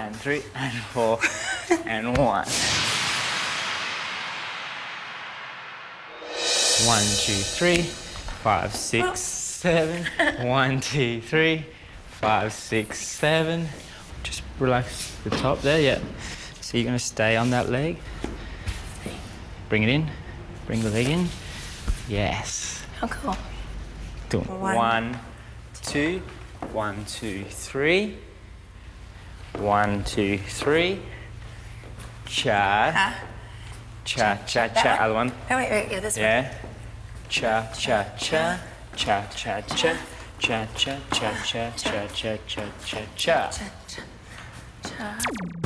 and 3 and 4 and 1. 1, 2, 3, 5, 6, 7. 1, 2, 3, 5, 6, 7. Just relax the top there, yeah. So you're going to stay on that leg. Bring it in. Bring the leg in. Yes. How cool. Do it. 1, 2, 1, 2, 3. 1, 2, 3. Cha. Cha, cha, cha. Other one. Oh, wait, yeah, this one. Yeah. Cha, cha, cha. Cha, cha, cha. Cha, cha, cha, cha, cha, cha, cha, cha, cha. Cha, cha, cha.